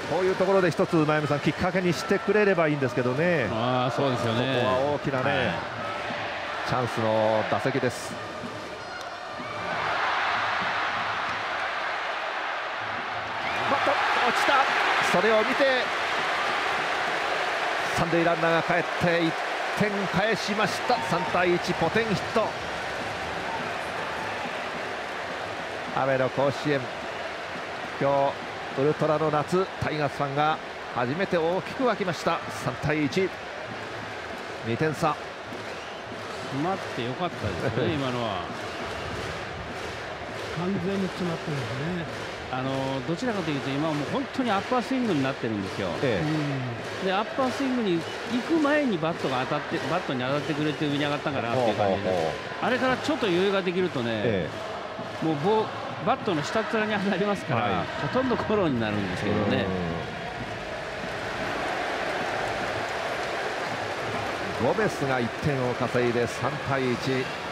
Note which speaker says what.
Speaker 1: こういうところで一つ真弓さんきっかけにしてくれればいいんですけどね。
Speaker 2: そうですよね。
Speaker 1: ここは大きなね、チャンスの打席です。落ちた。それを見て三塁ランナーが帰って1点返しました。3対1、ポテンヒット。雨の甲子園、今日ウルトラの夏、タイガースファンが初めて大きく沸きました。3対1、2点差。
Speaker 2: 待ってよかったですね今のは。
Speaker 3: 完全に詰まってるんですね。
Speaker 2: どちらかというと今はもう本当にアッパースイングになってるんですよ。でアッパースイングに行く前にバットに当たってくれて上に上がったかなっていう感じで、あれからちょっと余裕ができるとね、もうバットの下っ面に当たりますから、ほとんどゴロになるんですけどね。
Speaker 1: ゴメスが1点を稼いで3対1。